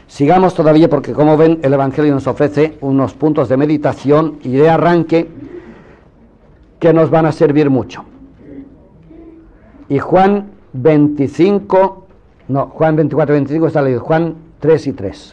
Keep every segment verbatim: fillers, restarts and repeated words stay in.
Sigamos todavía porque, como ven, el Evangelio nos ofrece unos puntos de meditación y de arranque que nos van a servir mucho. Y Juan veinticinco, no, Juan veinticuatro, veinticinco está leído, Juan tres y tres.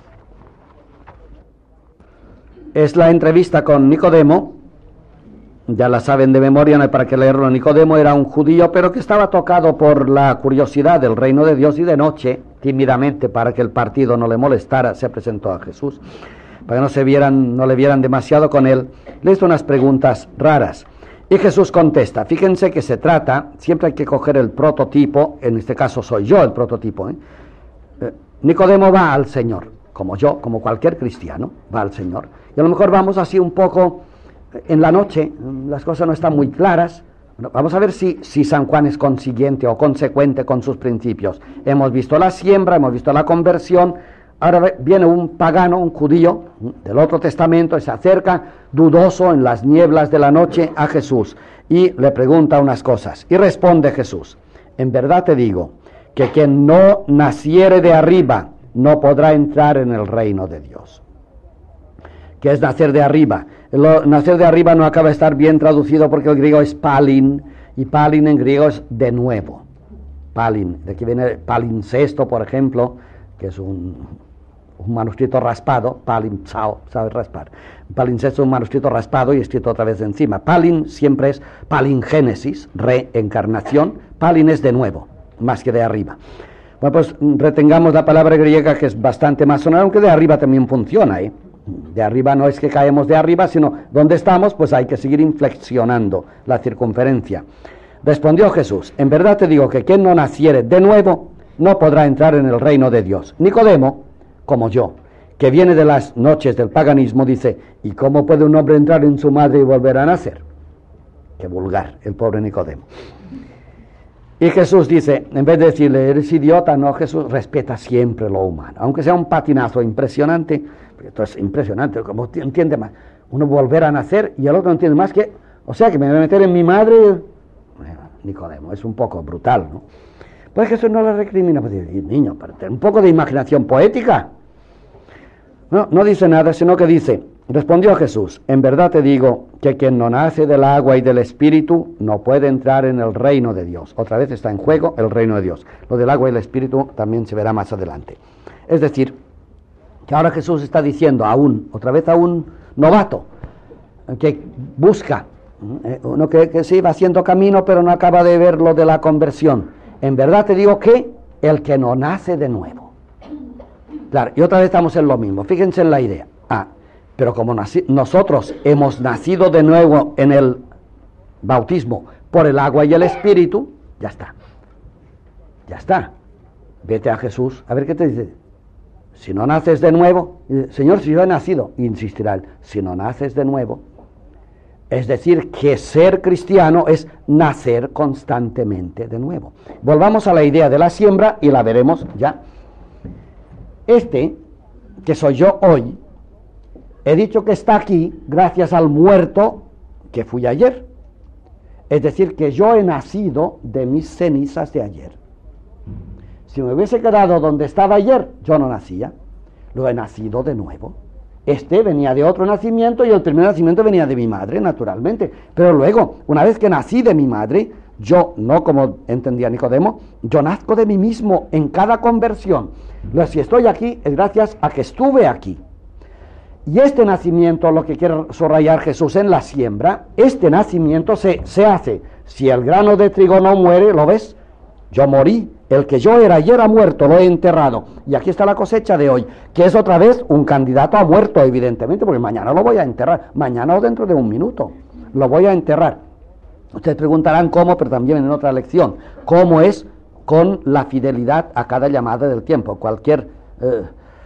Es la entrevista con Nicodemo, ya la saben de memoria, no hay para qué leerlo. Nicodemo era un judío, pero que estaba tocado por la curiosidad del reino de Dios, y de noche, tímidamente, para que el partido no le molestara, se presentó a Jesús, para que no se vieran, no le vieran demasiado con él. Le hizo unas preguntas raras, y Jesús contesta. Fíjense que se trata, siempre hay que coger el prototipo, en este caso soy yo el prototipo, ¿eh? Eh, Nicodemo va al Señor, como yo, como cualquier cristiano, va al Señor, y a lo mejor vamos así un poco en la noche, las cosas no están muy claras. Vamos a ver si, si San Juan es consiguiente o consecuente con sus principios. Hemos visto la siembra, hemos visto la conversión. Ahora viene un pagano, un judío del Otro Testamento, y se acerca dudoso en las nieblas de la noche a Jesús y le pregunta unas cosas. Y responde Jesús: en verdad te digo que quien no naciere de arriba no podrá entrar en el reino de Dios. ¿Qué es nacer de arriba? Lo, nacer de arriba no acaba de estar bien traducido, porque el griego es palin, y palin en griego es de nuevo. Palin, de aquí viene palincesto, por ejemplo, que es un, un manuscrito raspado. Palin, sao, sabe raspar. Palincesto es un manuscrito raspado y escrito otra vez encima. Palin siempre es palingénesis, reencarnación. Palin es de nuevo, más que de arriba. Bueno, pues retengamos la palabra griega, que es bastante más sonora, aunque de arriba también funciona, ¿eh? De arriba no es que caemos de arriba, sino donde estamos, pues hay que seguir inflexionando la circunferencia. Respondió Jesús: en verdad te digo que quien no naciere de nuevo no podrá entrar en el reino de Dios. Nicodemo, como yo, que viene de las noches del paganismo, dice: ¿y cómo puede un hombre entrar en su madre y volver a nacer? Qué vulgar el pobre Nicodemo. Y Jesús dice, en vez de decirle eres idiota, no, Jesús respeta siempre lo humano, aunque sea un patinazo impresionante, porque esto es impresionante, como entiende más, uno volver a nacer y el otro no entiende más que, o sea, que me voy a meter en mi madre. Bueno, Nicodemo, es un poco brutal, ¿no? Pues Jesús no le recrimina, pues dice, niño, pero ten un poco de imaginación poética. No, no dice nada, sino que dice, respondió Jesús: en verdad te digo que quien no nace del agua y del espíritu no puede entrar en el reino de Dios. Otra vez está en juego el reino de Dios. Lo del agua y el espíritu también se verá más adelante. Es decir, que ahora Jesús está diciendo a un, otra vez a un novato que busca, eh, uno que, que sí va haciendo camino pero no acaba de ver lo de la conversión. En verdad te digo que el que no nace de nuevo. Claro, y otra vez estamos en lo mismo. Fíjense en la idea. Ah, pero como nací, nosotros hemos nacido de nuevo en el bautismo por el agua y el espíritu, ya está. Ya está. Vete a Jesús, a ver qué te dice. Si no naces de nuevo, Señor, si yo he nacido, insistirá él, si no naces de nuevo, es decir, que ser cristiano es nacer constantemente de nuevo. Volvamos a la idea de la siembra y la veremos ya. Este, que soy yo hoy, he dicho que está aquí gracias al muerto que fui ayer. Es decir, que yo he nacido de mis cenizas de ayer. Si me hubiese quedado donde estaba ayer, yo no nacía. Lo he nacido de nuevo. Este venía de otro nacimiento y el primer nacimiento venía de mi madre, naturalmente. Pero luego, una vez que nací de mi madre, yo, no como entendía Nicodemo, yo nazco de mí mismo en cada conversión. Luego, si estoy aquí, es gracias a que estuve aquí. Y este nacimiento, lo que quiere subrayar Jesús en la siembra, este nacimiento se, se hace. Si el grano de trigo no muere, ¿lo ves? Yo morí. El que yo era ayer ha muerto, lo he enterrado. Y aquí está la cosecha de hoy, que es otra vez un candidato a muerto, evidentemente, porque mañana lo voy a enterrar. Mañana o dentro de un minuto lo voy a enterrar. Ustedes preguntarán cómo, pero también en otra lección. ¿Cómo es con la fidelidad a cada llamada del tiempo? Cualquier eh,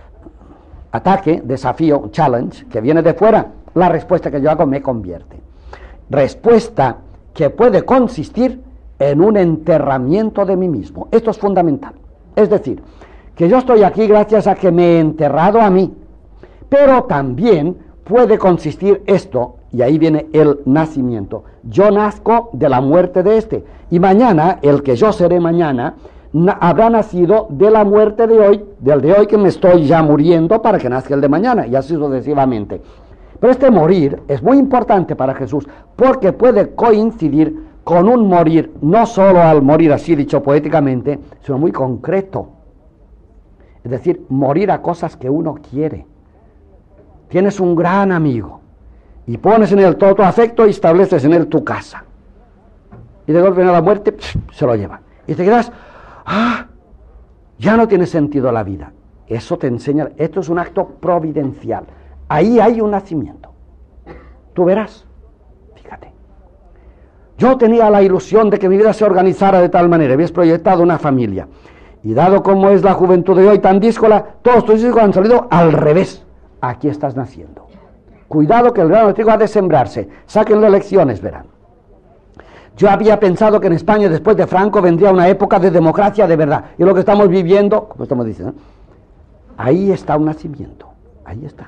ataque, desafío, challenge, que viene de fuera, la respuesta que yo hago me convierte. Respuesta que puede consistir en un enterramiento de mí mismo. Esto es fundamental. Es decir, que yo estoy aquí gracias a que me he enterrado a mí, pero también puede consistir esto, y ahí viene el nacimiento. Yo nazco de la muerte de este, y mañana, el que yo seré mañana, na- habrá nacido de la muerte de hoy, del de hoy que me estoy ya muriendo para que nazca el de mañana, y así sucesivamente. Pero este morir es muy importante para Jesús, porque puede coincidir con un morir, no solo al morir así dicho poéticamente, sino muy concreto. Es decir, morir a cosas que uno quiere. Tienes un gran amigo y pones en él todo tu afecto y estableces en él tu casa. Y de golpe viene la muerte, psh, se lo lleva. Y te quedas, ah, ya no tiene sentido la vida. Eso te enseña, esto es un acto providencial. Ahí hay un nacimiento. Tú verás, fíjate. Yo tenía la ilusión de que mi vida se organizara de tal manera, habías proyectado una familia. Y dado como es la juventud de hoy tan díscola, todos tus hijos han salido al revés. Aquí estás naciendo. Cuidado que el grano de trigo ha de sembrarse. Sáquenle lecciones, verán. Yo había pensado que en España después de Franco vendría una época de democracia de verdad. Y lo que estamos viviendo, como estamos diciendo, ahí está un nacimiento. Ahí está.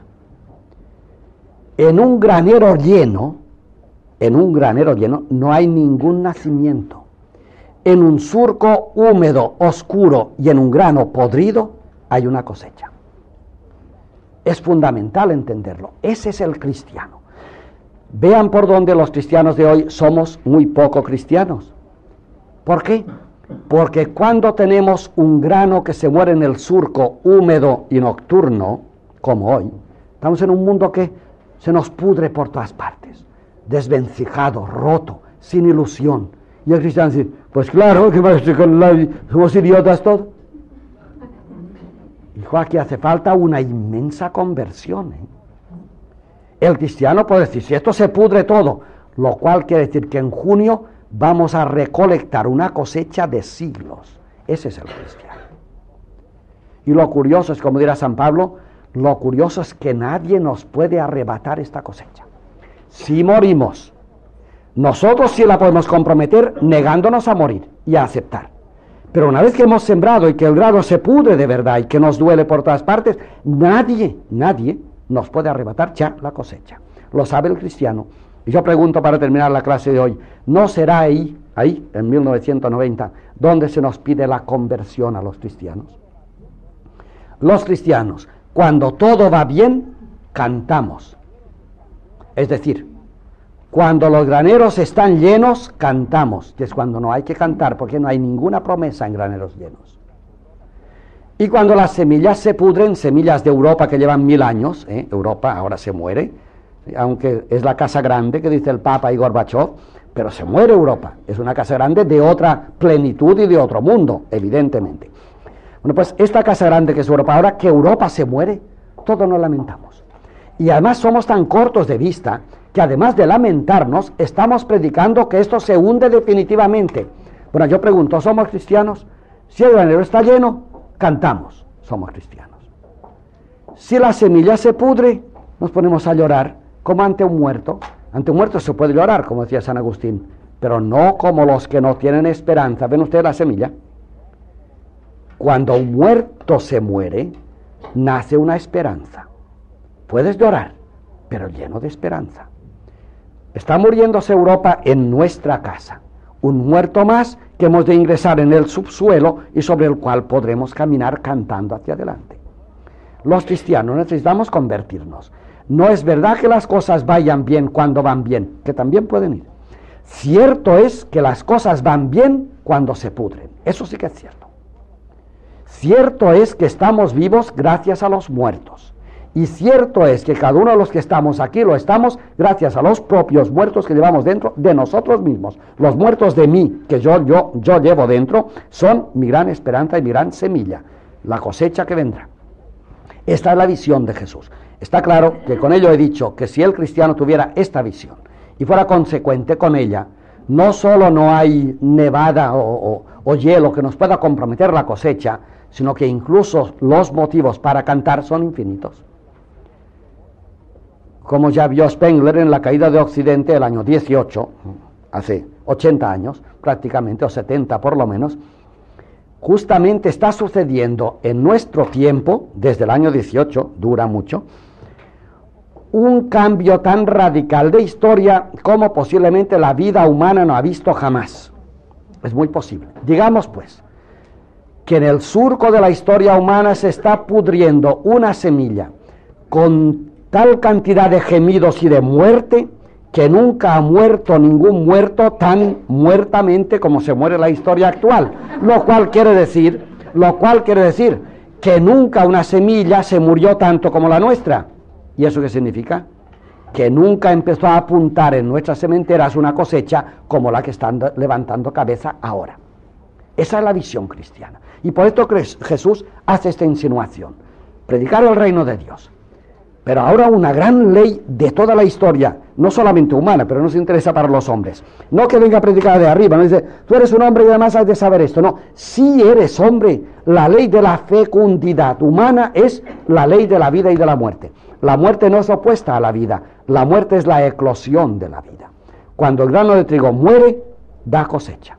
En un granero lleno, en un granero lleno, no hay ningún nacimiento. En un surco húmedo, oscuro y en un grano podrido hay una cosecha. Es fundamental entenderlo. Ese es el cristiano. Vean por dónde los cristianos de hoy somos muy poco cristianos. ¿Por qué? Porque cuando tenemos un grano que se muere en el surco húmedo y nocturno, como hoy, estamos en un mundo que se nos pudre por todas partes, desvencijado, roto, sin ilusión. Y el cristiano dice, pues claro, que somos idiotas todos. Hijo, aquí hace falta una inmensa conversión. ¿eh? El cristiano puede decir, si esto se pudre todo, lo cual quiere decir que en junio vamos a recolectar una cosecha de siglos. Ese es el cristiano. Y lo curioso es, como dirá San Pablo, lo curioso es que nadie nos puede arrebatar esta cosecha. Si morimos, nosotros sí la podemos comprometer negándonos a morir y a aceptar. Pero una vez que hemos sembrado y que el grano se pudre de verdad y que nos duele por todas partes, nadie, nadie nos puede arrebatar ya la cosecha. Lo sabe el cristiano. Y yo pregunto para terminar la clase de hoy, ¿no será ahí, ahí, en mil novecientos noventa, donde se nos pide la conversión a los cristianos? Los cristianos, cuando todo va bien, cantamos. Es decir, cuando los graneros están llenos, cantamos, que es cuando no hay que cantar, porque no hay ninguna promesa en graneros llenos. Y cuando las semillas se pudren, semillas de Europa que llevan mil años, ¿eh? Europa ahora se muere, aunque es la casa grande que dice el Papa y Gorbachov, pero se muere Europa, es una casa grande de otra plenitud y de otro mundo, evidentemente. Bueno, pues esta casa grande que es Europa, ahora que Europa se muere, todos nos lamentamos. Y además somos tan cortos de vista que además de lamentarnos, estamos predicando que esto se hunde definitivamente. Bueno, yo pregunto, ¿somos cristianos? Si el granero está lleno, cantamos, somos cristianos. Si la semilla se pudre, nos ponemos a llorar como ante un muerto. Ante un muerto se puede llorar, como decía San Agustín, pero no como los que no tienen esperanza. ¿Ven ustedes la semilla? Cuando un muerto se muere, nace una esperanza. Puedes llorar, pero lleno de esperanza. Está muriéndose Europa en nuestra casa. Un muerto más que hemos de ingresar en el subsuelo y sobre el cual podremos caminar cantando hacia adelante. Los cristianos necesitamos convertirnos. No es verdad que las cosas vayan bien cuando van bien, que también pueden ir. Cierto es que las cosas van bien cuando se pudren. Eso sí que es cierto. Cierto es que estamos vivos gracias a los muertos. Y cierto es que cada uno de los que estamos aquí lo estamos gracias a los propios muertos que llevamos dentro de nosotros mismos. Los muertos de mí, que yo, yo, yo llevo dentro, son mi gran esperanza y mi gran semilla, la cosecha que vendrá. Esta es la visión de Jesús. Está claro que con ello he dicho que si el cristiano tuviera esta visión y fuera consecuente con ella, no solo no hay nevada o, o, o hielo que nos pueda comprometer la cosecha, sino que incluso los motivos para cantar son infinitos. Como ya vio Spengler en la caída de Occidente el año dieciocho, hace ochenta años prácticamente, o setenta por lo menos, justamente está sucediendo en nuestro tiempo, desde el año dieciocho, dura mucho, un cambio tan radical de historia como posiblemente la vida humana no ha visto jamás. Es muy posible. Digamos pues, que en el surco de la historia humana se está pudriendo una semilla con tal cantidad de gemidos y de muerte que nunca ha muerto ningún muerto tan muertamente como se muere la historia actual, lo cual quiere decir, lo cual quiere decir que nunca una semilla se murió tanto como la nuestra. ¿Y eso qué significa? Que nunca empezó a apuntar en nuestras sementeras una cosecha como la que están levantando cabeza ahora. Esa es la visión cristiana. Y por esto Jesús hace esta insinuación: predicar el reino de Dios. Pero ahora una gran ley de toda la historia, no solamente humana, pero nos interesa para los hombres. No que venga a predicar de arriba, no dice, tú eres un hombre y además has de saber esto. No, si eres hombre, la ley de la fecundidad humana es la ley de la vida y de la muerte. La muerte no es opuesta a la vida, la muerte es la eclosión de la vida. Cuando el grano de trigo muere, da cosecha.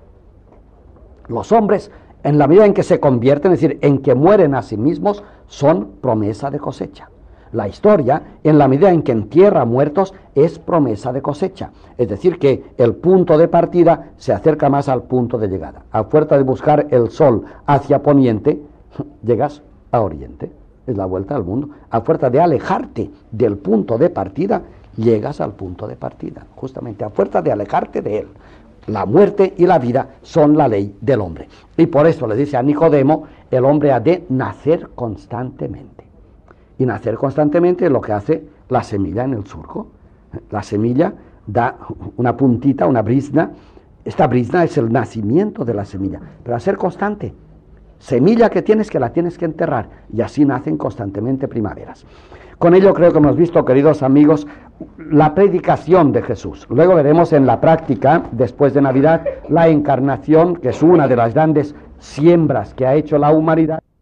Los hombres, en la medida en que se convierten, es decir, en que mueren a sí mismos, son promesa de cosecha. La historia, en la medida en que entierra muertos, es promesa de cosecha. Es decir, que el punto de partida se acerca más al punto de llegada. A fuerza de buscar el sol hacia poniente, llegas a oriente. Es la vuelta al mundo. A fuerza de alejarte del punto de partida, llegas al punto de partida. Justamente a fuerza de alejarte de él. La muerte y la vida son la ley del hombre. Y por eso le dice a Nicodemo, el hombre ha de nacer constantemente. Y nacer constantemente es lo que hace la semilla en el surco. La semilla da una puntita, una brizna. Esta brizna es el nacimiento de la semilla, pero a ser constante. Semilla que tienes, que la tienes que enterrar, y así nacen constantemente primaveras. Con ello creo que hemos visto, queridos amigos, la predicación de Jesús. Luego veremos en la práctica, después de Navidad, la encarnación, que es una de las grandes siembras que ha hecho la humanidad.